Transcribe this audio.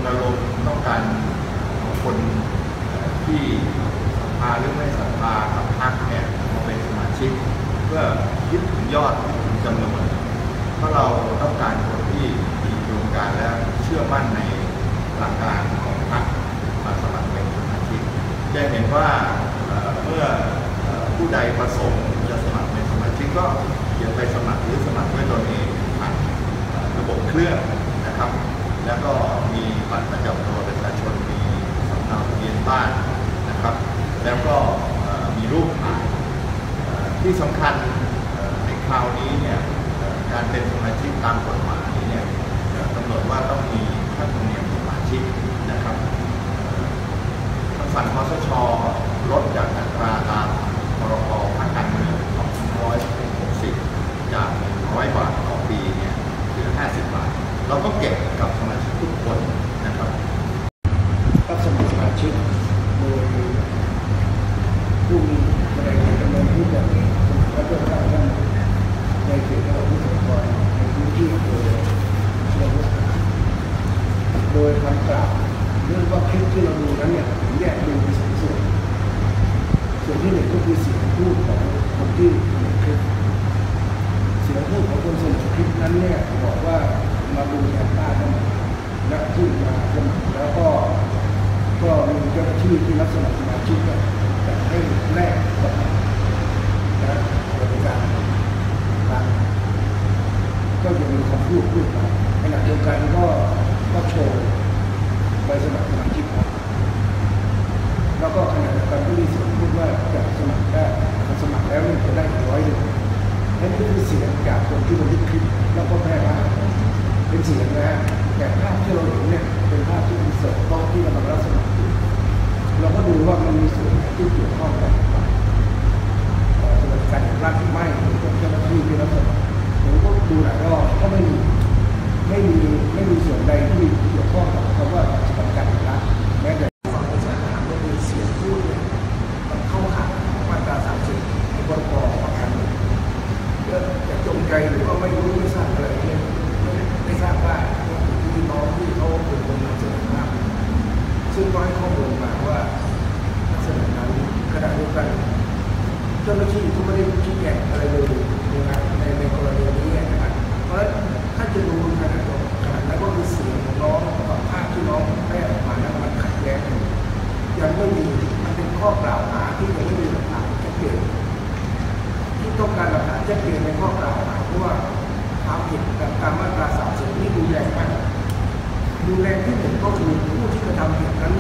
ณรงค์ต้องการคนที่ศรัทธาหรือไม่ศรัทธากับพรรคเนี่ยมาเป็นสมาชิกเพื่อคิดถึงยอดจำนวนเพราะเราต้องการคนที่มีอุดมการณ์และเชื่อมั่นในหลักการของพรรคมาสมัครเป็นสมาชิกจะเห็นว่าเมื่อผู้ใดประสงค์จะสมัครเป็นสมาชิกก็เขียนไปสมัครหรือสมัครด้วยตนเองผ่านระบบเครื่องนะครับแล้วก็มีบัตรประจำตัวประชาชนมีสำเนาทะเบียนบ้านนะครับแล้วก็มีรูปถ่ายที่สำคัญในคราวนี้เนี่ยการเป็นสมาชิกตามกฎหมายเนี่ยกำหนดว่าต้องมีค่าธรรมเนียมสมาชิกนะครับคำสั่งคสช.ลดจากอัตราตามพรบ.พรรคการเมือง260จาก100 บาทต่อปีเนี่ยเหลือ50 บาทเราก็เก็บกับสมาชิกทุกคนนะครับรับสมัครสมาชิกโดยผู้มีแสดงจำนวนที่แบบและเพื่อสร้างท่านในเขตจังหวัดพิษณุโลกในพื้นที่โดยเชื่อว่าโดยคำกล่าวเรื่องว่าคลิปที่เราดูนั้นเนี่ยแยกดูเป็น2 ส่วนที่หนึ่งก็คือเสียงพูดของคนที่ในคลิปเสียงพูดของคนเสนอคลิปนั้นเนี่ยบอกว่ามาดูแทนป้าสมัครและที่มาสมัครแล้วก็มีเจ้าหน้าที่ที่รับสมัครสมาชิกจะให้แลกบัตรนะบริการก็จะมีคำพูดไปขณะเดียวกันก็โชว์ใบสมัครสมาชิกครับแล้วก็ขณะเดียวกันก็มีเสียงพูดว่าจะสมัครได้สมัครแล้วจะได้100นั่นคือเสียงจากคนที่บันทึกคลิปแล้วก็แพร่ภาพเป็นเสียงนะแต่ภาพที่เราเห็นเนี่ยเป็นภาพที่อินเสิร์ตตอนที่กำลังรับสมัครเราก็ดูว่ามันมีส่วนที่เกี่ยวข้องกันสวัสดิการรัฐไม่หรือเจ้าหน้าที่ที่รับสมัครผมก็ดูหลายรอบก็ไม่มีส่วนใดที่เกี่ยวข้องกับคำว่าสวัสดิการรัฐแม้แต่ฝั่งประชาชนก็มีเสียงพูดเนี่ยมันเข้าข่ายมาตรา30ของพรบ.ประกันจะจงใจหรือว่าไม่รู้ไม่ทราบอะไรเนี่ยไม่ทราบว่าพี่น้องที่เขาเป็นคนนำเสนอภาพซึ่งก็ให้ข้อมูลมาว่าลักษณะนั้นขณะเดียวกันเจ้าหน้าที่ก็ไม่ได้ชี้แจงอะไรเลยในกรณีนี้นะครับเพราะถ้าจะดูขนาดนั้นก็คือเสียงของน้องกับภาพที่น้องแพร่ออกมานั้นมันขัดแย้งยังไม่มีมันเป็นข้อกล่าวหาที่ยังไม่มีหลักฐานชัดเจนที่ต้องการหลักฐานชัดเจนในข้อกล่าวหาเพราะว่าความผิดตามมาตรา30นี่ดูแรงมากดูแรงที่1ก็คือผู้ที่กระทำผิดนั้น